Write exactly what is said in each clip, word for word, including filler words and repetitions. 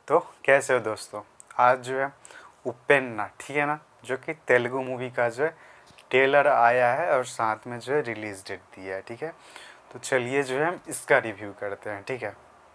तो कैसे हो दोस्तों। आज जो है उपेन्ना, ठीक है ना, जो कि तेलुगु मूवी का जो है ट्रेलर आया है और साथ में जो है रिलीज डेट दिया है। ठीक है, तो चलिए जो है हम इसका रिव्यू करते हैं। ठीक है,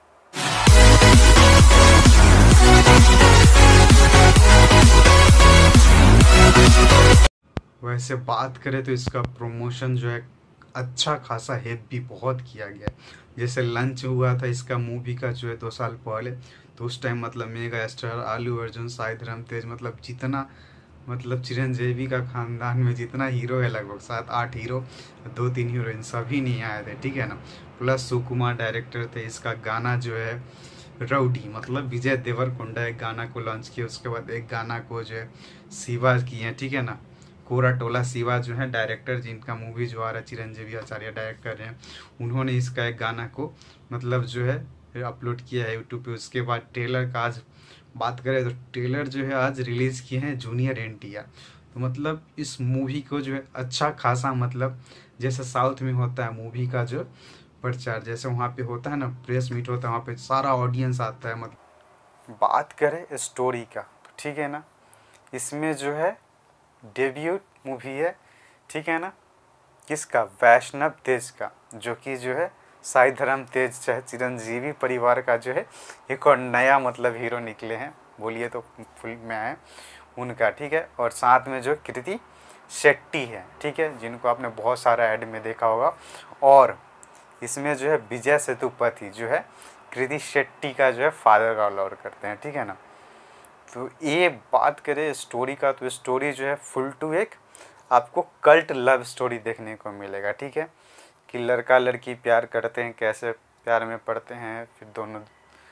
वैसे बात करें तो इसका प्रमोशन जो है अच्छा खासा हेवी बहुत किया गया है। जैसे लंच हुआ था इसका मूवी का जो है दो साल पहले, तो उस टाइम मतलब मेगा स्टार आलू अर्जुन, साई धरम तेज, मतलब जितना मतलब चिरंजीवी का खानदान में जितना हीरो है लगभग सात आठ हीरो, दो तीन हीरोइन सभी नहीं आए थे। ठीक है ना, प्लस सुकुमार डायरेक्टर थे। इसका गाना जो है राउडी, मतलब विजय देवरकोंडा एक गाना को लॉन्च किया, उसके बाद एक गाना को जो है शिवा किए। ठीक है ना, कोरा टोला शिवा जो है डायरेक्टर, जिनका मूवी जो आ रहा है चिरंजीवी आचार्य डायरेक्ट कर रहे हैं, उन्होंने इसका एक गाना को मतलब जो है अपलोड किया है यूट्यूब पे। उसके बाद ट्रेलर का आज बात करें तो ट्रेलर जो है आज रिलीज़ किए हैं जूनियर एन टी आर। तो मतलब इस मूवी को जो है अच्छा खासा, मतलब जैसे साउथ में होता है मूवी का जो प्रचार, जैसे वहाँ पे होता है ना प्रेस मीट होता है, वहाँ पे सारा ऑडियंस आता है। मतलब बात करें स्टोरी का तो ठीक है ना, इसमें जो है डेब्यूट मूवी है। ठीक है ना, किसका, वैष्णव तेज का, जो कि जो है साई धरम तेज चाहे चिरंजीवी परिवार का जो है एक और नया मतलब हीरो निकले हैं, बोलिए तो फुल में आए उनका। ठीक है, और साथ में जो कृति शेट्टी है, ठीक है, जिनको आपने बहुत सारा ऐड में देखा होगा। और इसमें जो है विजय सेतुपति जो है कृति शेट्टी का जो है फादर का रोल करते हैं। ठीक है ना, तो ये बात करें स्टोरी का तो स्टोरी जो है फुल टू एक आपको कल्ट लव स्टोरी देखने को मिलेगा। ठीक है, कि लड़का लड़की प्यार करते हैं, कैसे प्यार में पड़ते हैं, फिर दोनों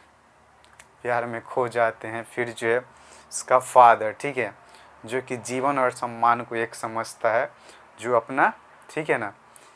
प्यार में खो जाते हैं, फिर जो है उसका फादर, ठीक है, जो कि जीवन और सम्मान को एक समझता है, जो अपना, ठीक है ना,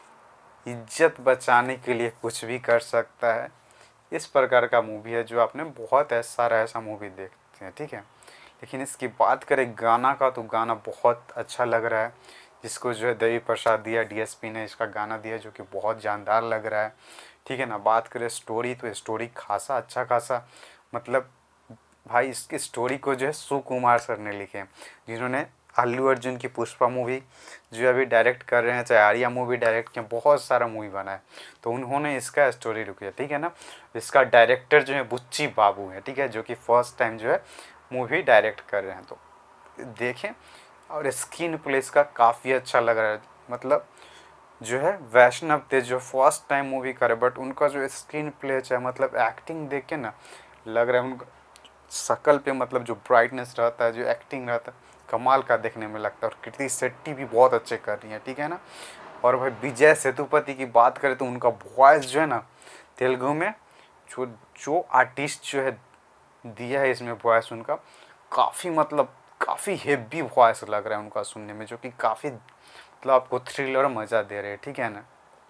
इज्जत बचाने के लिए कुछ भी कर सकता है। इस प्रकार का मूवी है जो आपने बहुत ऐसा सारा ऐसा मूवी देखते हैं। ठीक है, लेकिन इसकी बात करें गाना का तो गाना बहुत अच्छा लग रहा है, जिसको जो है देवी प्रसाद दिया, डी एस पी ने इसका गाना दिया, जो कि बहुत जानदार लग रहा है। ठीक है ना, बात करें स्टोरी तो स्टोरी खासा अच्छा खासा, मतलब भाई इसकी स्टोरी को जो है सुकुमार सर ने लिखे हैं, जिन्होंने अल्लू अर्जुन की पुष्पा मूवी जो अभी डायरेक्ट कर रहे हैं, चाहे आर्या मूवी डायरेक्ट किया, बहुत सारा मूवी बना है, तो उन्होंने इसका स्टोरी लिखी है। ठीक है ना, इसका डायरेक्टर जो है बुच्ची बाबू है, ठीक है, जो कि फर्स्ट टाइम जो है मूवी डायरेक्ट कर रहे हैं, तो देखें। और स्क्रीन प्ले इसका काफ़ी अच्छा लग रहा है, मतलब जो है वैष्णव तेज जो फर्स्ट टाइम मूवी करे, बट उनका जो स्क्रीन प्ले है, मतलब एक्टिंग देख के ना लग रहा है उनका शकल पे, मतलब जो ब्राइटनेस रहता है, जो एक्टिंग रहता है, कमाल का देखने में लगता है। और कृति शेट्टी भी बहुत अच्छे कर रही है। ठीक है ना, और भाई विजय सेतुपति की बात करें तो उनका वॉइस जो है ना तेलुगु में जो जो आर्टिस्ट जो है दिया है इसमें वॉइस, उनका काफ़ी मतलब काफ़ी हेवी वॉइस लग रहा है उनका सुनने में, जो कि काफ़ी मतलब आपको थ्रिलर मज़ा दे रहे हैं। ठीक है ना,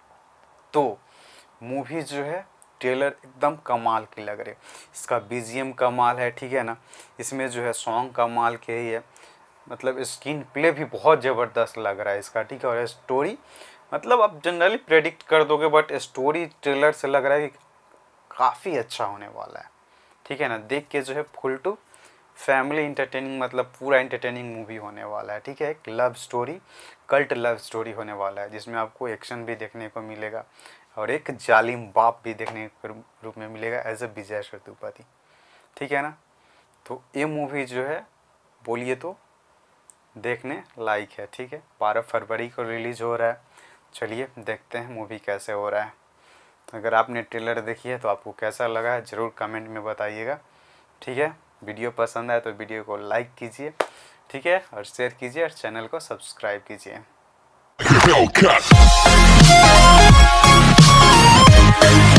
तो मूवी जो है ट्रेलर एकदम कमाल की लग रही है, इसका बी जी एम कमाल है। ठीक है ना, इसमें जो है सॉन्ग कमाल के ही है, मतलब स्क्रीन प्ले भी बहुत ज़बरदस्त लग रहा है इसका। ठीक है, और स्टोरी मतलब आप जनरली प्रेडिक्ट कर दोगे, बट स्टोरी ट्रेलर से लग रहा है कि काफ़ी अच्छा होने वाला है। ठीक है ना, देख के जो है फुल टू फैमिली इंटरटेनिंग, मतलब पूरा इंटरटेनिंग मूवी होने वाला है। ठीक है, एक love story, cult love story होने वाला है, जिसमें आपको एक्शन भी देखने को मिलेगा और एक जालिम बाप भी देखने के रूप में मिलेगा एज ए विजय सेतुपति। ठीक है ना, तो ये मूवी जो है बोलिए तो देखने लायक है। ठीक है, बारह फरवरी को रिलीज़ हो रहा है। चलिए देखते हैं मूवी कैसे हो रहा है। अगर आपने ट्रेलर देखी है तो आपको कैसा लगा है ज़रूर कमेंट में बताइएगा। ठीक है, वीडियो पसंद आए तो वीडियो को लाइक कीजिए, ठीक है, और शेयर कीजिए और चैनल को सब्सक्राइब कीजिए।